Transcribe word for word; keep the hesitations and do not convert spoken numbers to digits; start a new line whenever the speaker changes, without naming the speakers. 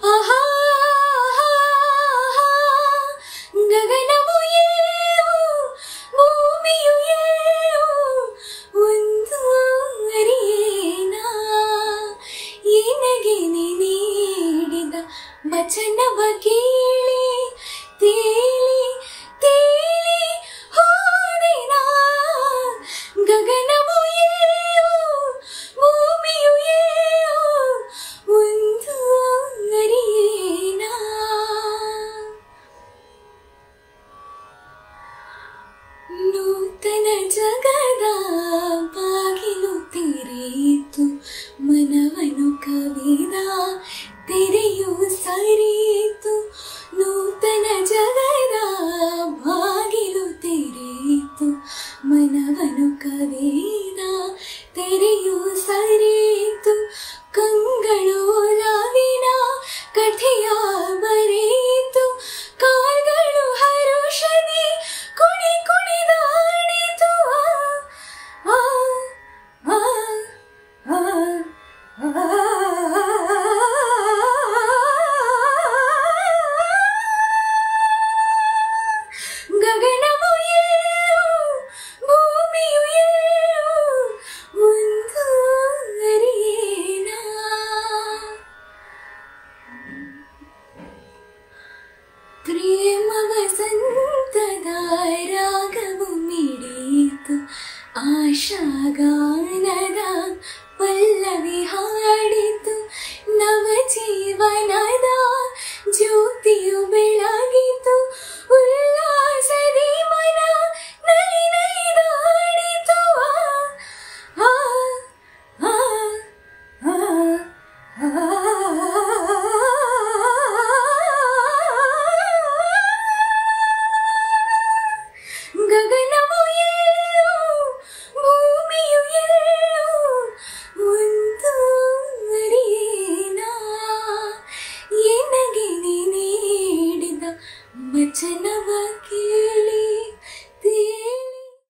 ಆಹಾ ಗಗನವು ಎಲ್ಲೋ ಭೂಮಿಯು ಎಲ್ಲೋ ಒಂದು ಅರಿಯೇನಾ ಏನಗೆ ನೀಡಿದ ವಚನವ ಕೇಳಿ ತೇಲಿ ತೇಲಿ ಹೋದೆನಾ ಗಗನವು ಎಲ್ಲೋ ಭೂಮಿಯು ಎಲ್ಲೋ ಒಂದು ಅರಿಯೇನಾ ನೂತನ ಜಗದ ಬಾಗಿಲು ತೆರೆಯಿತು ಮನವನು ಕವಿದ ತೆರೆಯು ಸರಿಯಿತು ನೂತನ ಜಗದ ಬಾಗಿಲು ತೆರೆಯಿತು ಮನವನು ಕವಿದ ತೆರೆಯು ಸರಿಯಿತು ಕಂಗಳು ರಾವಿನ ಕಥೆಯ ಬರೆಯಿತು ಕಾಲ್ಗಳು ಹರುಷದಿ ಕುಣಿ ಕುಣಿದಾಡಿತು ಆ ಆ ಆ ಆ ಗಗನವು ಎಲ್ಲೋ ಭೂಮಿಯು ಎಲ್ಲೋ ಒಂದು ಅರಿಯೇನಾ ಪ್ರೇಮ ವಸಂತದ ರಾಗವು ಮಿಡಿಯಿತು ಆಶಾಗಾನದ ಪಲ್ಲವಿ ಹಾಡಿತು ನವ ಜೀವನ